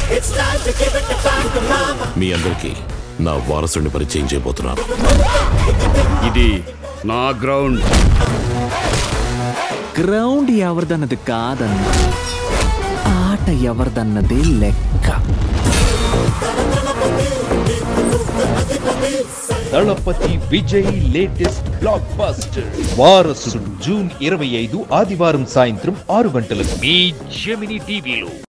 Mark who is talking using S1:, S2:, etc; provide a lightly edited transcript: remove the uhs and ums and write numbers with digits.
S1: మీ అందరికీ నా వారసుని పరిచయం చేయబోతున్నాను.
S2: ఇది నా గ్రౌండ్.
S3: గ్రౌండ్ ఎవరిదన్నది కాదన్న, ఆట ఎవరిదన్నది లెక్క.
S4: Thalapathy Vijay latest blockbuster Varasudu June 25 ఆదివారం సాయంత్రం 6 గంటలకు మీ జెమినీ టీవీలో.